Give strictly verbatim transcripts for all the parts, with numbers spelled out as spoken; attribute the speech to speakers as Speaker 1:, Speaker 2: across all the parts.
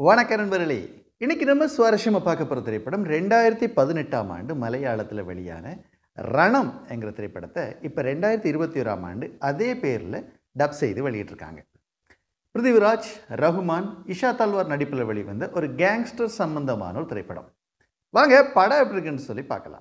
Speaker 1: வணக்கம் நண்பர்களே. இன்னைக்கு நம்ம சுவாரஸ்யமா பார்க்க போற திரைப்படம் இரண்டாயிரத்து பதினெட்டாம் ஆண்டு மலையாளத்துல வெளியான ரணம் என்கிற திரைப்படத்தை இப்ப இரண்டாயிரத்து இருபத்தி ஒன்றாம் ஆண்டு அதே பேர்ல டப் செய்து வெளியிட்டிருக்காங்க. பிருத்திவிராஜ், ரகுமான், இஷா தல்வார் நடிப்பில் வெளிவந்த ஒரு கேங்ஸ்டர் சம்பந்தமான ஒரு திரைப்படம். வாங்க படம் எப்படி இருக்குன்னு சொல்லி பார்க்கலாம்.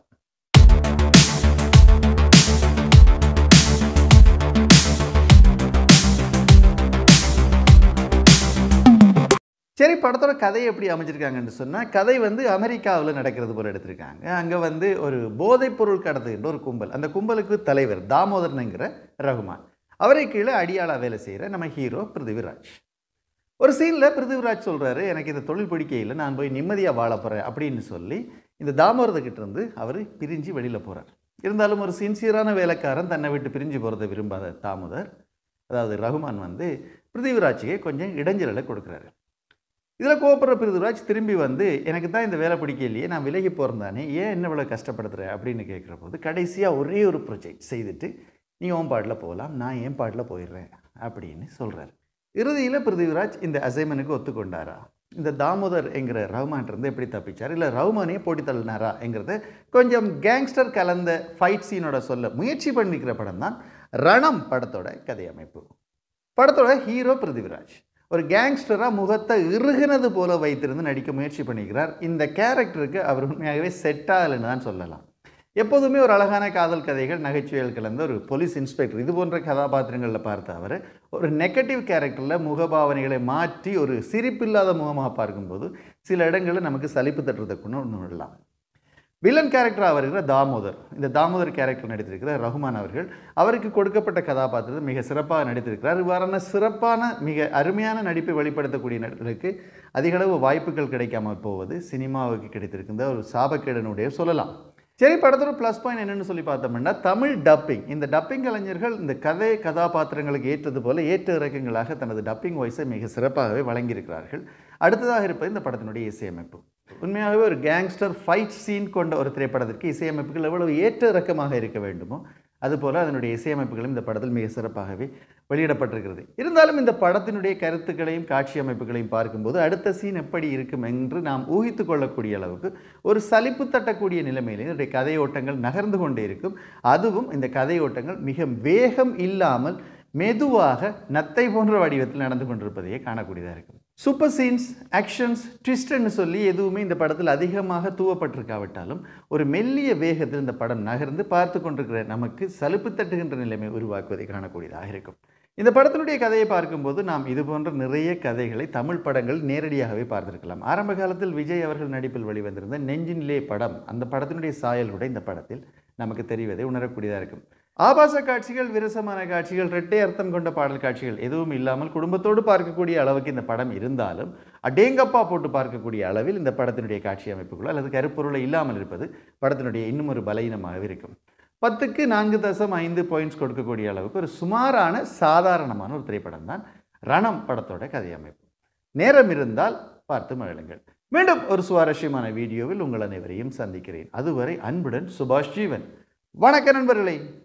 Speaker 1: சரி, படத்தோட கதையை எப்படி அமைச்சிருக்காங்கன்னு சொன்னால், கதை வந்து அமெரிக்காவில் நடக்கிறது போல் எடுத்திருக்காங்க. அங்கே வந்து ஒரு போதைப்பொருள் கடத்துகின்ற ஒரு கும்பல், அந்த கும்பலுக்கு தலைவர் தாமோதரனுங்கிற ரகுமான், அவரை கீழே அடியாளாக வேலை செய்கிற நம்ம ஹீரோ பிருத்திவிராஜ். ஒரு சீனில் பிருத்திவிராஜ் சொல்கிறாரு, எனக்கு இந்த தொழில் பிடிக்கையில், நான் போய் நிம்மதியாக வாழ போகிறேன் அப்படின்னு சொல்லி இந்த தாமோதரத்துக்கிட்ட இருந்து அவர் பிரிஞ்சு வெளியில் போகிறார். இருந்தாலும் ஒரு சின்சியரான வேலைக்காரன் தன்னை விட்டு பிரிஞ்சு போகிறத விரும்பாத தாமோதர், அதாவது ரகுமான் வந்து பிருத்திவிராஜுக்கு கொஞ்சம் இடைஞ்சலை கொடுக்குறாரு. இதில் கோபப்படுற பிருத்திவிராஜ் திரும்பி வந்து, எனக்கு தான் இந்த வேலை பிடிக்கலையே, நான் விலகி போகிறேன் தானே, ஏன் என்ன இவ்வளோ கஷ்டப்படுத்துகிறேன் அப்படின்னு கேட்குற போது, கடைசியாக ஒரே ஒரு ப்ரொஜெக்ட் செய்துட்டு நீ உன் பாட்டில் போகலாம், நான் என் பாட்டில் போயிடுறேன் அப்படின்னு சொல்கிறார். இறுதியில் பிருத்திவிராஜ் இந்த அசைன்மெண்ட்டுக்கு ஒத்துக்கொண்டாரா, இந்த தாமோதர் என்கிற ரகுமான்லேருந்து எப்படி தப்பிச்சார், இல்லை ரகுமானே போட்டி தள்ளினாரா என்கிறத கொஞ்சம் கேங்ஸ்டர் கலந்த ஃபைட் சீனோட சொல்ல முயற்சி பண்ணிக்கிற படம் தான் ரணம் படத்தோட கதையமைப்பு. படத்தோட ஹீரோ பிருத்திவிராஜ் ஒரு கேங்ஸ்டராக முகத்தை இறுகினது போல வைத்திருந்து நடிக்க முயற்சி பண்ணிக்கிறார். இந்த கேரக்டருக்கு அவர் உண்மையாகவே செட் ஆகலைன்னு தான் சொல்லலாம். எப்போதுமே ஒரு அழகான காதல் கதைகள், நகைச்சுவைகள் கலந்த ஒரு போலீஸ் இன்ஸ்பெக்டர், இது போன்ற கதாபாத்திரங்களில் பார்த்த அவர் ஒரு நெகட்டிவ் கேரக்டரில் முகபாவனைகளை மாற்றி ஒரு சிரிப்பில்லாத முகமாக பார்க்கும்போது சில இடங்களில் நமக்கு சலிப்பு தட்டுறதுக்குன்னு ஒன்று விடலாம். வில்லன் கேரக்டராக வருகிற தாமோதர், இந்த தாமோதர் கேரக்டர் நடித்திருக்கிற ரகுமான் அவர்கள், அவருக்கு கொடுக்கப்பட்ட கதாபாத்திரத்தை மிக சிறப்பாக நடித்திருக்கிறார். இவ்வாறான சிறப்பான மிக அருமையான நடிப்பை வெளிப்படுத்தக்கூடிய நடிகர்களுக்கு அதிகளவு வாய்ப்புகள் கிடைக்காமல் போவது சினிமாவுக்கு கிடைத்திருக்கின்ற ஒரு சாபக்கேடனுடைய சொல்லலாம். சரி, படத்தோட ப்ளஸ் பாயிண்ட் என்னென்னு சொல்லி பார்த்தோம்னா, தமிழ் டப்பிங். இந்த டப்பிங் கலைஞர்கள் இந்த கதை கதாபாத்திரங்களுக்கு ஏற்றது போல ஏற்ற இறக்கங்களாக தனது டப்பிங் வாய்ஸை மிக சிறப்பாகவே வழங்கியிருக்கிறார்கள். அடுத்ததாக இருப்பது இந்த படத்தினுடைய இசையமைப்பு. உண்மையாகவே ஒரு கேங்ஸ்டர் ஃபைட் சீன் கொண்ட ஒரு திரைப்படத்திற்கு இசையமைப்புகள் எவ்வளவு ஏற்ற இறக்கமாக இருக்க வேண்டுமோ அதுபோல் அதனுடைய இசையமைப்புகளும் இந்த படத்தில் மிக சிறப்பாகவே வெளியிடப்பட்டிருக்கிறது. இருந்தாலும் இந்த படத்தினுடைய கருத்துக்களையும் காட்சி அமைப்புகளையும் பார்க்கும்போது அடுத்த சீன் எப்படி இருக்கும் என்று நாம் ஊகித்து கொள்ளக்கூடிய அளவுக்கு ஒரு சலிப்பு தட்டக்கூடிய நிலைமையில் இதனுடைய கதையோட்டங்கள் நகர்ந்து கொண்டே இருக்கும். அதுவும் இந்த கதையோட்டங்கள் மிக வேகம் இல்லாமல் மெதுவாக நத்தை போன்ற வடிவத்தில் நடந்து கொண்டிருப்பதையே காணக்கூடியதாக இருக்கும். சூப்பர் சீன்ஸ், ஆக்ஷன்ஸ், ட்விஸ்ட்னு சொல்லி எதுவுமே இந்த படத்தில் அதிகமாக தூவப்பட்டிருக்காவிட்டாலும் ஒரு மெல்லிய வேகத்தில் இந்த படம் நகர்ந்து பார்த்து கொண்டிருக்கிற நமக்கு சலுப்பு தட்டுகின்ற நிலைமை உருவாக்குவதை காணக்கூடியதாக இருக்கும். இந்த படத்தினுடைய கதையை பார்க்கும்போது நாம் இது போன்ற நிறைய கதைகளை தமிழ் படங்கள் நேரடியாகவே பார்த்திருக்கலாம். ஆரம்ப காலத்தில் விஜய் அவர்கள் நடிப்பில் வெளிவந்திருந்த நெஞ்சினிலே படம், அந்த படத்தினுடைய சாயல் கூட இந்த படத்தில் நமக்கு தெரிவதை உணரக்கூடியதாக இருக்கும். ஆபாச காட்சிகள், விரசமான காட்சிகள், இரட்டை அர்த்தம் கொண்ட பாடல் காட்சிகள் எதுவும் இல்லாமல் குடும்பத்தோடு பார்க்கக்கூடிய அளவுக்கு இந்த படம் இருந்தாலும் அடேங்கப்பா போட்டு பார்க்கக்கூடிய அளவில் இந்த படத்தினுடைய காட்சி அமைப்புகள் அல்லது கருப்பொருளை இல்லாமல் இருப்பது படத்தினுடைய இன்னும் ஒரு பலவீனமாக இருக்கும். பத்துக்கு நான்கு தசம் ஐந்து பாயிண்ட்ஸ் கொடுக்கக்கூடிய அளவுக்கு ஒரு சுமாரான சாதாரணமான ஒரு திரைப்படம் தான் ரணம் படத்தோட கதையமைப்பு. நேரம் இருந்தால் பார்த்து மகிழுங்கள். மீண்டும் ஒரு சுவாரஸ்யமான வீடியோவில் உங்கள் அனைவரையும் சந்திக்கிறேன். அதுவரை அன்புடன் சுபாஷ் ஜீவன். வணக்கம் நண்பர்களே.